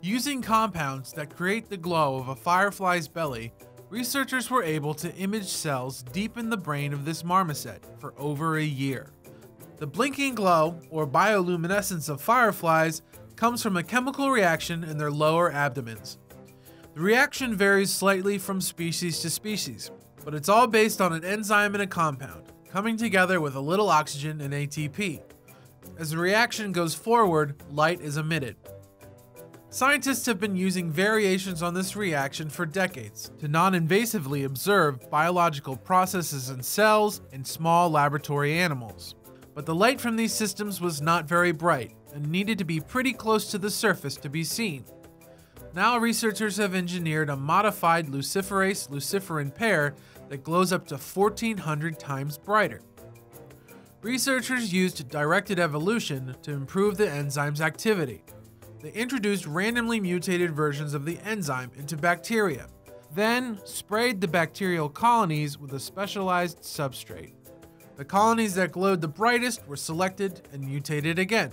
Using compounds that create the glow of a firefly's belly, researchers were able to image cells deep in the brain of this marmoset for over a year. The blinking glow, or bioluminescence of fireflies, comes from a chemical reaction in their lower abdomens. The reaction varies slightly from species to species, but it's all based on an enzyme and a compound, coming together with a little oxygen and ATP. As the reaction goes forward, light is emitted. Scientists have been using variations on this reaction for decades to non-invasively observe biological processes in cells and small laboratory animals. But the light from these systems was not very bright and needed to be pretty close to the surface to be seen. Now researchers have engineered a modified luciferase-luciferin pair that glows up to 1,400 times brighter. Researchers used directed evolution to improve the enzyme's activity. They introduced randomly mutated versions of the enzyme into bacteria, then sprayed the bacterial colonies with a specialized substrate. The colonies that glowed the brightest were selected and mutated again.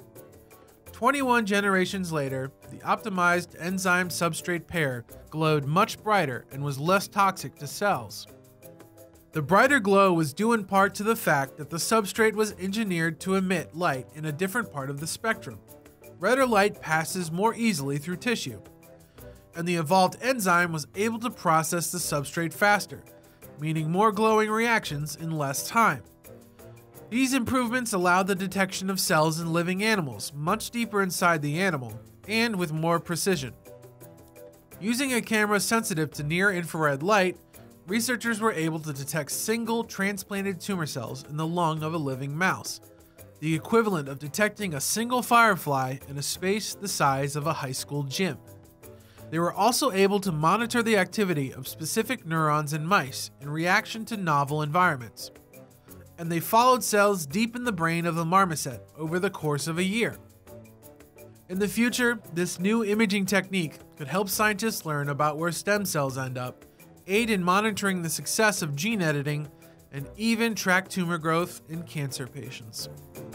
21 generations later, the optimized enzyme-substrate pair glowed much brighter and was less toxic to cells. The brighter glow was due in part to the fact that the substrate was engineered to emit light in a different part of the spectrum. Redder light passes more easily through tissue, and the evolved enzyme was able to process the substrate faster, meaning more glowing reactions in less time. These improvements allowed the detection of cells in living animals much deeper inside the animal and with more precision. Using a camera sensitive to near-infrared light, researchers were able to detect single transplanted tumor cells in the lung of a living mouse, the equivalent of detecting a single firefly in a space the size of a high school gym. They were also able to monitor the activity of specific neurons in mice in reaction to novel environments. And they followed cells deep in the brain of the marmoset over the course of a year. In the future, this new imaging technique could help scientists learn about where stem cells end up, aid in monitoring the success of gene editing, and even track tumor growth in cancer patients.